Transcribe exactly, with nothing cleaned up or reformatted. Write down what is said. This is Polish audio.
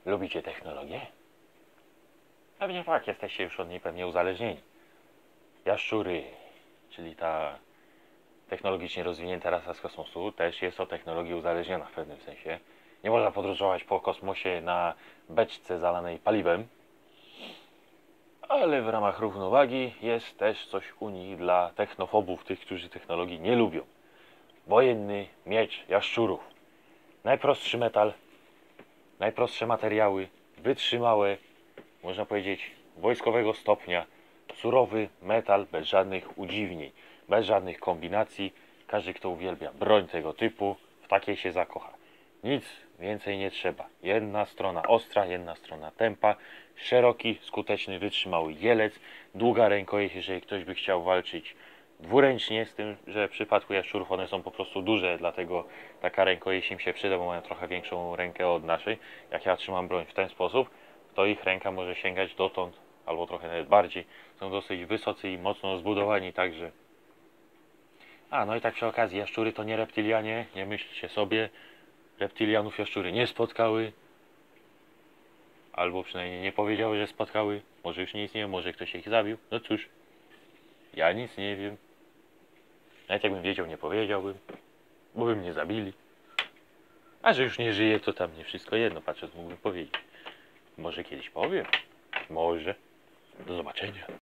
Lubicie technologię? Pewnie tak, jesteście już od niej pewnie uzależnieni. Jaszczury, czyli ta technologicznie rozwinięta rasa z kosmosu, też jest od technologii uzależniona w pewnym sensie. Nie można podróżować po kosmosie na beczce zalanej paliwem, ale w ramach równowagi jest też coś u nich dla technofobów, tych, którzy technologii nie lubią. Wojenny miecz jaszczurów. Najprostszy metal, najprostsze materiały, wytrzymałe, można powiedzieć, wojskowego stopnia, surowy metal bez żadnych udziwnień, bez żadnych kombinacji. Każdy, kto uwielbia broń tego typu, w takiej się zakocha. Nic więcej nie trzeba. Jedna strona ostra, jedna strona tępa, szeroki, skuteczny, wytrzymały jelec, długa rękojeść, jeżeli ktoś by chciał walczyć dwuręcznie, z tym, że w przypadku jaszczurów one są po prostu duże, dlatego taka rękojeść im się przyda, bo mają trochę większą rękę od naszej. Jak ja trzymam broń w ten sposób, to ich ręka może sięgać dotąd, albo trochę nawet bardziej. Są dosyć wysocy i mocno zbudowani, także... A, no i tak przy okazji, jaszczury to nie reptylianie, nie myślcie sobie. Reptylianów jaszczury nie spotkały. Albo przynajmniej nie powiedziały, że spotkały. Może już nie istnieją, może ktoś ich zabił. No cóż, ja nic nie wiem. Nawet jakbym wiedział, nie powiedziałbym, bo by mnie zabili. A że już nie żyje, to tam nie wszystko jedno, patrząc mógłbym powiedzieć. Może kiedyś powiem. Może. Do zobaczenia.